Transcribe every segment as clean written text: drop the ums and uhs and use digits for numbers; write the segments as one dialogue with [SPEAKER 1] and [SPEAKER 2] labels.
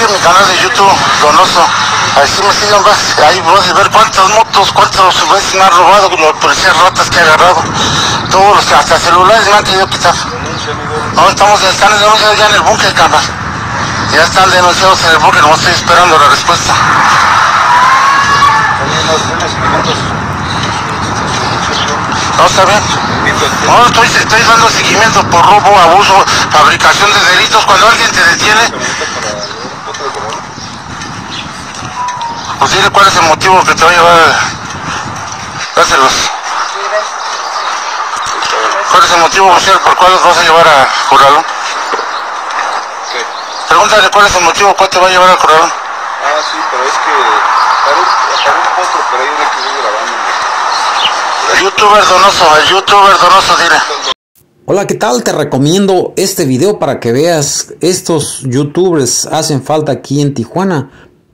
[SPEAKER 1] sigue mi canal de YouTube, Donoso. Ahí sí me siguen, ahí vas a ver cuántas motos, cuántos veces me han robado, los policías ratas que he agarrado. Todos los que hasta celulares me han querido quitar. No, están denunciados ya en el búnker, carnal. Ya están denunciados en el búnker, no estoy esperando la respuesta. No, está bien. No, estoy dando seguimiento por robo, abuso, fabricación de delitos. Cuando alguien te detiene, pues dile cuál es el motivo que te va a llevar. Dáselos. ¿Cuál es el motivo oficial por cuál los vas a llevar a Corralón? Pregúntale cuál es el motivo, cuál te va a llevar a Corralón.
[SPEAKER 2] Ah, sí, pero es que para un potro, pero hay una que viene grabando.
[SPEAKER 1] El youtuber Donoso, dile.
[SPEAKER 3] Hola, ¿qué tal? Te recomiendo este video para que veas. Estos youtubers hacen falta aquí en Tijuana.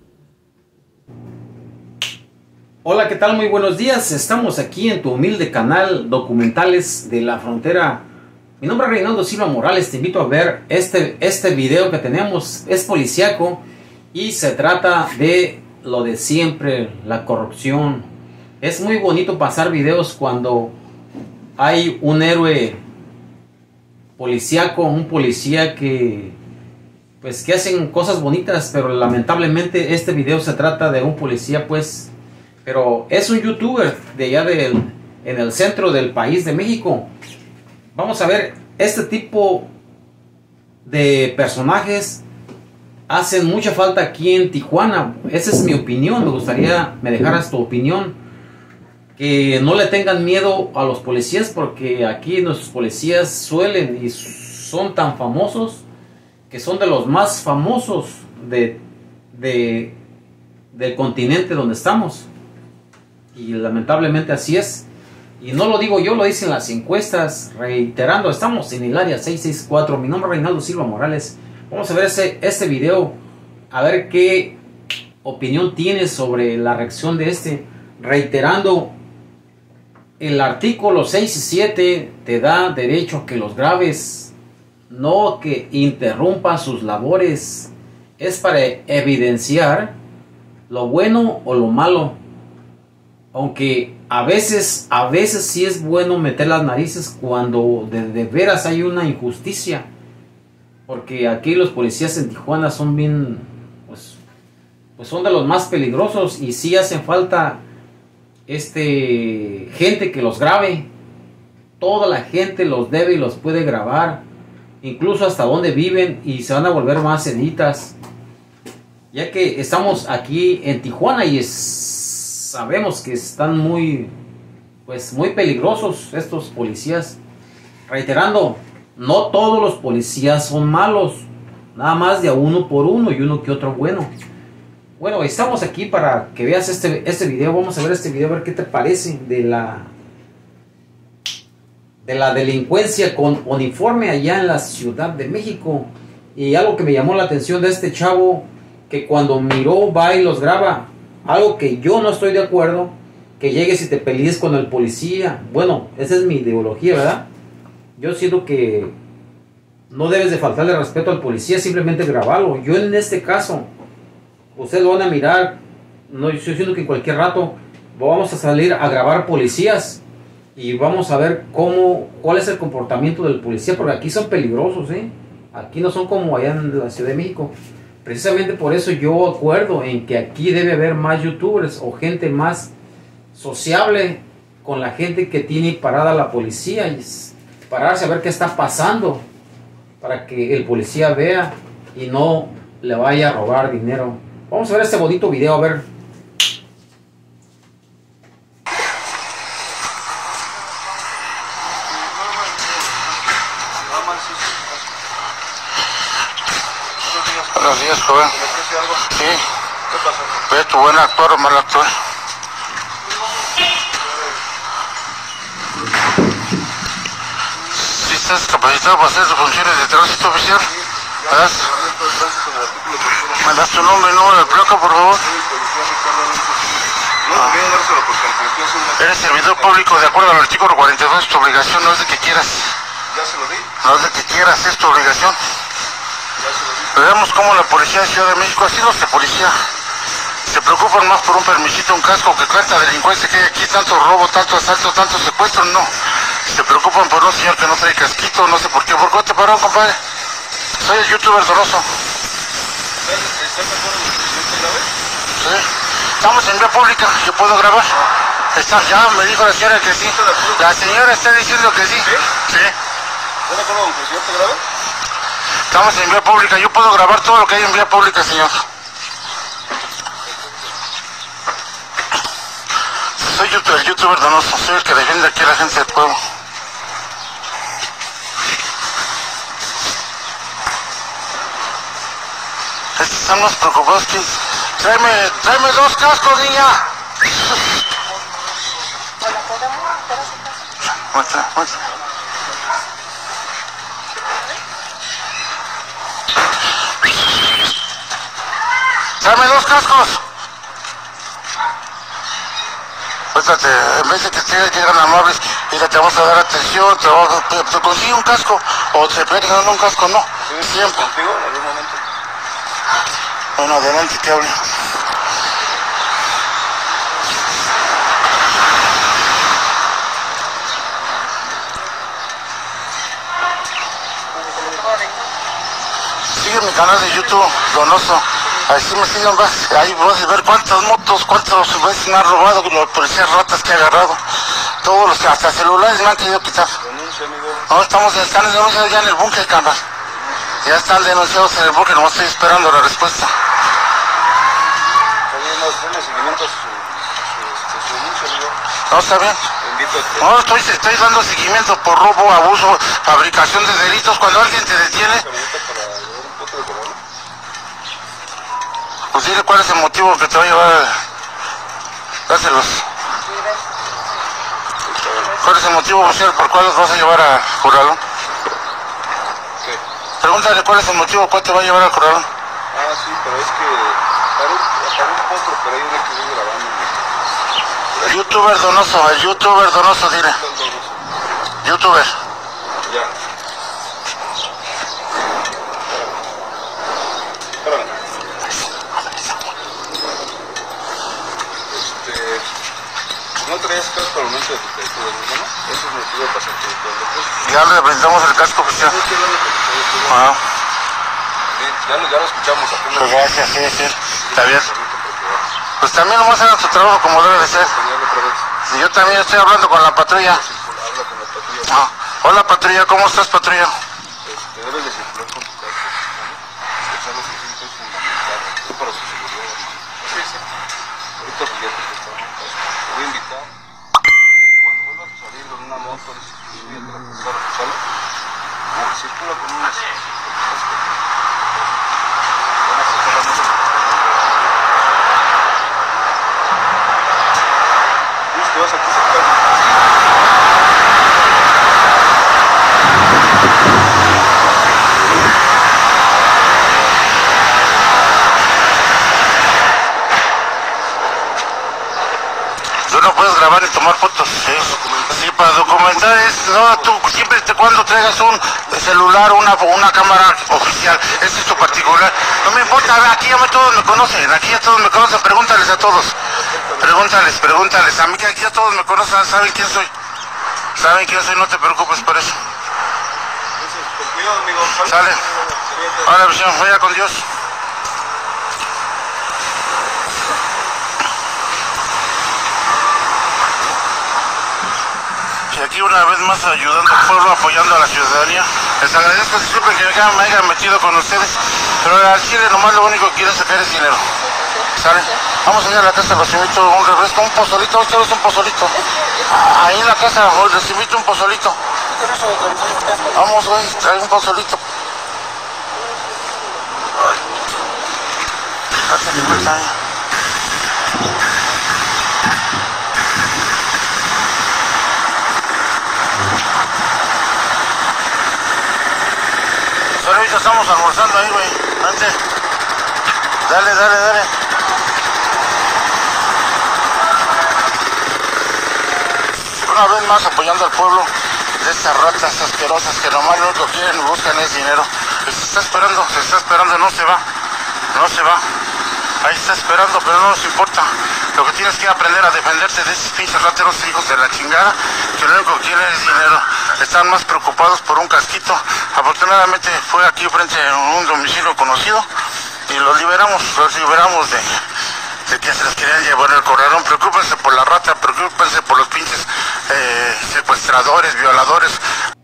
[SPEAKER 3] Hola, ¿qué tal? Muy buenos días. Estamos aquí en tu humilde canal Documentales de la Frontera. Mi nombre es Reinaldo Silva Morales. Te invito a ver este video que tenemos. Es policíaco y se trata de lo de siempre, la corrupción. Es muy bonito pasar videos cuando hay un héroe policíaco, un policía que hacen cosas bonitas, pero lamentablemente este video se trata de un policía, pero es un youtuber de allá en el centro del país de México. Vamos a ver, este tipo de personajes hacen mucha falta aquí en Tijuana. Esa es mi opinión, me gustaría me dejaras tu opinión. Que no le tengan miedo a los policías, porque aquí nuestros policías suelen y son tan famosos, que son de los más famosos del continente donde estamos. Y lamentablemente así es. Y no lo digo yo, lo dicen las encuestas. Reiterando, estamos en el área 664. Mi nombre es Reinaldo Silva Morales. Vamos a ver este video, a ver qué opinión tienes sobre la reacción de este. Reiterando, el artículo 6 y 7 te da derecho a que los grabes, no que interrumpas sus labores. Es para evidenciar lo bueno o lo malo. Aunque a veces sí es bueno meter las narices cuando de veras hay una injusticia. Porque aquí los policías en Tijuana son bien, pues son de los más peligrosos, y sí hacen falta gente que los grabe. Toda la gente los debe y los puede grabar, incluso hasta donde viven, y se van a volver más editas, ya que estamos aquí en Tijuana y sabemos que están muy peligrosos estos policías. Reiterando, no todos los policías son malos, nada más de a uno por uno y uno que otro bueno. Bueno, estamos aquí para que veas este video. Vamos a ver este video, a ver qué te parece de la delincuencia con uniforme allá en la Ciudad de México. Y algo que me llamó la atención de este chavo, que cuando miró, va y los graba. Algo que yo no estoy de acuerdo, que llegues y te pelees con el policía. Bueno, esa es mi ideología, ¿verdad? Yo siento que no debes de faltarle respeto al policía, simplemente grabarlo. Yo en este caso, ustedes lo van a mirar, no, yo estoy diciendo que en cualquier rato vamos a salir a grabar policías y vamos a ver cuál es el comportamiento del policía, porque aquí son peligrosos, aquí no son como allá en la Ciudad de México. Precisamente por eso yo acuerdo en que aquí debe haber más youtubers o gente más sociable con la gente que tiene parada la policía, y pararse a ver qué está pasando para que el policía vea y no le vaya a robar dinero. Vamos a ver este bonito video, a ver.
[SPEAKER 1] Buenos días, joven. Sí.
[SPEAKER 2] ¿Qué pasó?
[SPEAKER 1] ¿Ve tu buen actor o mal actor? ¿Sí estás capacitado para hacer tus funciones de tránsito oficial? ¿Me das tu nombre y número de placa, por favor? Eres servidor público de acuerdo al artículo 42, tu obligación no es de que quieras.
[SPEAKER 2] ¿Ya se lo di?
[SPEAKER 1] No es de que quieras, es tu obligación. Vemos cómo la policía de Ciudad de México, así los de policía, se preocupan más por un permisito, un casco, que cuánta delincuencia que hay aquí, tanto robo, tanto asalto, tanto secuestro, no. Se preocupan por un señor que no trae casquito, no sé por qué. ¿Por qué te pararon, compadre? Soy el youtuber Donoso. Sí. Estamos en vía pública, yo puedo grabar. Ya me dijo la señora que sí. La señora está diciendo que sí. Sí. Estamos en vía pública, yo puedo grabar todo lo que hay en vía pública, señor. Soy el youtuber Donoso, soy el que defiende aquí a la gente del pueblo. Estos están más preocupados que... Tráeme 2 cascos, niña. Muestra. Tráeme 2 cascos. Cuéntate, en vez de que llegan amables, mira, te vamos a dar atención, te consigue un casco, o te pegan un casco, no. Siempre.
[SPEAKER 2] ¿Contigo en algún momento?
[SPEAKER 1] Bueno, adelante que hable. Sigue mi canal de YouTube, Donoso. Así me siguen, ahí vas a ver cuántas motos, cuántas veces me han robado, los policías ratas que he agarrado. Todos los que hasta celulares me han querido quitar.
[SPEAKER 2] Denuncia, amigo.
[SPEAKER 1] No, están denunciados ya en el búnker, carnal. Ya están denunciados en el búnker, nomás estoy esperando la respuesta.
[SPEAKER 2] Denle seguimiento a su denuncia, amigo.
[SPEAKER 1] No, está bien. No, estoy dando seguimiento por robo, abuso, fabricación de delitos. Cuando alguien te detiene, pues dile cuál es el motivo que te va a llevar. Dáselos. ¿Cuál es el motivo oficial por cuál los vas a llevar a Corralón?
[SPEAKER 2] ¿Qué?
[SPEAKER 1] Pregúntale cuál es el motivo, cuál te va a llevar a Corralón.
[SPEAKER 2] Ah, sí, pero es que para un potro, pero hay una que vive grabando.
[SPEAKER 1] El youtuber Donoso, dile. Youtuber.
[SPEAKER 2] Ya. Espérame. ¿No traías casco al momento de tu hermano? Ese es el motivo para pasarte.
[SPEAKER 1] Ya le brindamos el casco oficial. Ah.
[SPEAKER 2] Ya lo escuchamos apenas.
[SPEAKER 1] Pues gracias, sí, está bien. Pues también nomás hagan su trabajo como debe de ser. Yo también estoy hablando con la patrulla.
[SPEAKER 2] Habla con la patrulla.
[SPEAKER 1] Ah. Hola patrulla, ¿cómo estás patrulla?
[SPEAKER 2] Debes de circular con tu casco. Escuchar los ejemplos es fundamental. Es para su seguridad. Sí. Ahorita pues ya te prestaba un casco. Te voy a invitar. Cuando vuelvas a salir con una moto, circula con un casco. Te vas aquí cerca.
[SPEAKER 1] Tú no puedes grabar ni tomar fotos. Sí, para documentar es, no, tú siempre cuando traigas un celular o una cámara oficial, este es tu particular. No me importa, aquí ya todos me conocen, pregúntales a todos. Pregúntales, a mí que aquí ya todos me conocen, saben quién soy, no te preocupes por eso.
[SPEAKER 2] Con cuidado, amigo.
[SPEAKER 1] Sale. Ahora, visión, vaya con Dios. Y aquí una vez más ayudando al pueblo, apoyando a la ciudadanía. Les agradezco, disculpen que me haya metido con ustedes, pero al Chile nomás lo único que quiero sacar es dinero. ¿Sale? Vamos allá a la casa, los invito a un refresco, un pozolito, ustedes un pozolito. Ahí en la casa, les invito un pozolito. Vamos, güey, trae un pozolito. Pero ahorita estamos almorzando ahí, güey. Vente. Dale. Una vez más apoyando al pueblo de estas ratas asquerosas que nomás lo único que quieren y buscan es dinero. Que se está esperando, no se va. Ahí está esperando, pero no nos importa. Lo que tienes que aprender a defenderte de esos pinches rateros hijos de la chingada, que lo único que quieren es dinero. Están más preocupados por un casquito. Afortunadamente fue aquí frente a un domicilio conocido y los liberamos de que se les querían llevar el corralón. Preocúpense por la rata, preocúpense por los pinches secuestradores, violadores.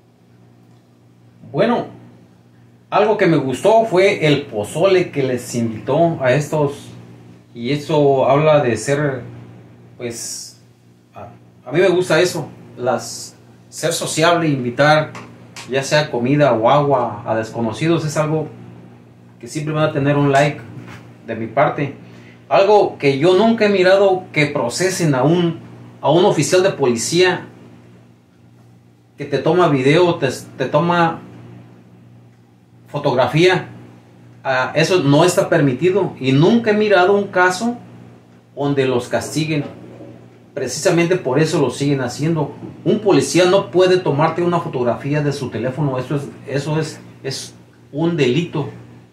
[SPEAKER 3] Bueno, algo que me gustó fue el pozole que les invitó a estos, y eso habla de ser, pues, a mí me gusta eso, ser sociable, invitar ya sea comida o agua a desconocidos, es algo que siempre van a tener un like de mi parte. Algo que yo nunca he mirado, que procesen a un oficial de policía que te toma video, te toma fotografía. Eso no está permitido, y nunca he mirado un caso donde los castiguen. Precisamente por eso lo siguen haciendo. Un policía no puede tomarte una fotografía de su teléfono. Eso es un delito.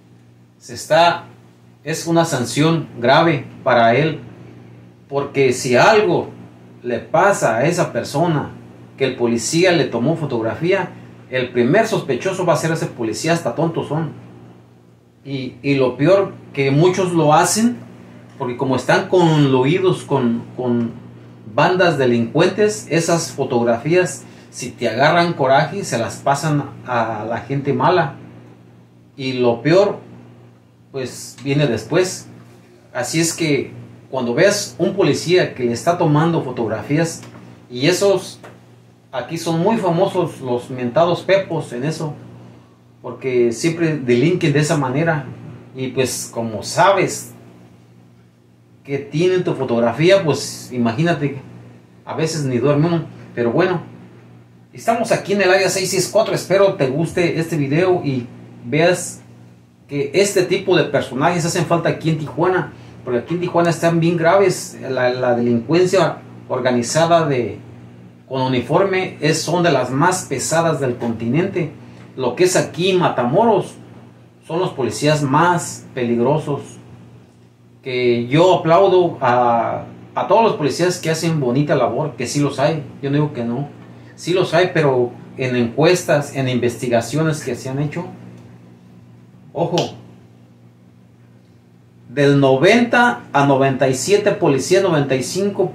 [SPEAKER 3] Es una sanción grave para él, porque si algo le pasa a esa persona, que el policía le tomó fotografía, el primer sospechoso va a ser ese policía. Hasta tontos son. Y lo peor, que muchos lo hacen porque como están conluidos con bandas delincuentes, esas fotografías, si te agarran coraje, se las pasan a la gente mala, y lo peor pues viene después. Así es que cuando veas un policía que le está tomando fotografías, y esos aquí son muy famosos, los mentados pepos en eso, porque siempre delinquen de esa manera, y pues como sabes que tienen tu fotografía, pues imagínate, a veces ni duermen. Pero bueno, estamos aquí en el área 664, espero te guste este video y veas que este tipo de personajes hacen falta aquí en Tijuana, porque aquí en Tijuana están bien graves. La delincuencia organizada con uniforme son de las más pesadas del continente. Lo que es aquí Matamoros son los policías más peligrosos, que yo aplaudo a todos los policías que hacen bonita labor, que sí los hay, yo no digo que no, sí los hay, pero en encuestas, en investigaciones que se han hecho, ojo, del 90 a 97 policías, 95%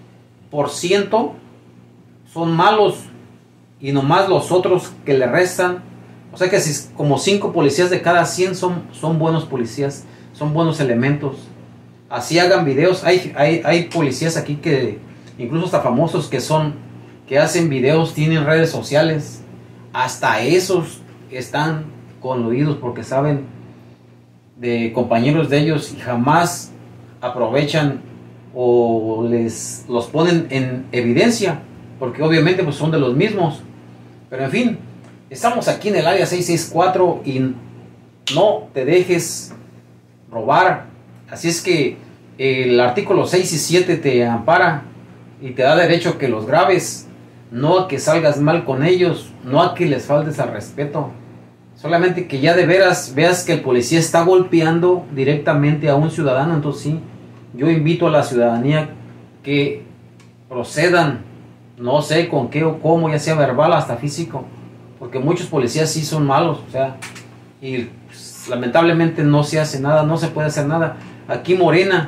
[SPEAKER 3] son malos, y nomás los otros que le restan, o sea que si como 5 policías de cada 100 son buenos policías, son buenos elementos. Así hagan videos, hay policías aquí que incluso hasta famosos que hacen videos, tienen redes sociales, hasta esos están conluidos porque saben de compañeros de ellos y jamás aprovechan o los ponen en evidencia, porque obviamente pues son de los mismos. Pero en fin, estamos aquí en el área 664 y no te dejes robar. Así es que el artículo 6 y 7 te ampara y te da derecho a que los grabes, no a que salgas mal con ellos, no a que les faltes al respeto. Solamente que ya de veras veas que el policía está golpeando directamente a un ciudadano. Entonces sí, yo invito a la ciudadanía que procedan, no sé con qué o cómo, ya sea verbal hasta físico, porque muchos policías sí son malos, o sea, y pues, lamentablemente no se hace nada, no se puede hacer nada. Aquí Morena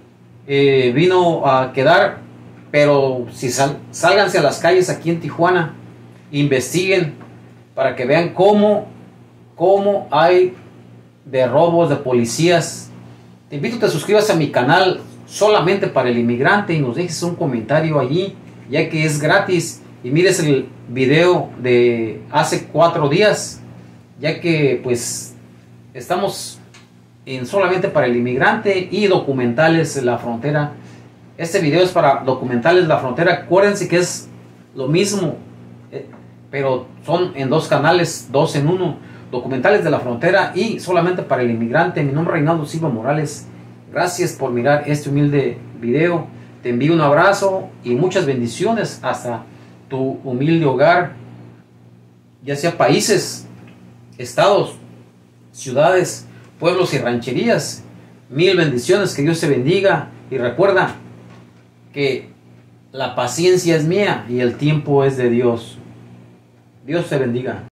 [SPEAKER 3] vino a quedar, pero si sálganse a las calles aquí en Tijuana, investiguen para que vean cómo hay de robos de policías. Te invito a que te suscribas a mi canal Solamente para el Inmigrante y nos dejes un comentario allí, ya que es gratis, y mires el video de hace 4 días, ya que pues estamos en Solamente para el Inmigrante y Documentales de la Frontera. Este video es para Documentales de la Frontera. Acuérdense que es lo mismo, pero son en 2 canales, 2 en 1. Documentales de la Frontera y Solamente para el Inmigrante. Mi nombre es Reinaldo Silva Morales. Gracias por mirar este humilde video. Te envío un abrazo y muchas bendiciones hasta tu humilde hogar, ya sea países, estados ciudades, pueblos y rancherías. Mil bendiciones, que Dios te bendiga. Y recuerda que la paciencia es mía y el tiempo es de Dios. Dios te bendiga.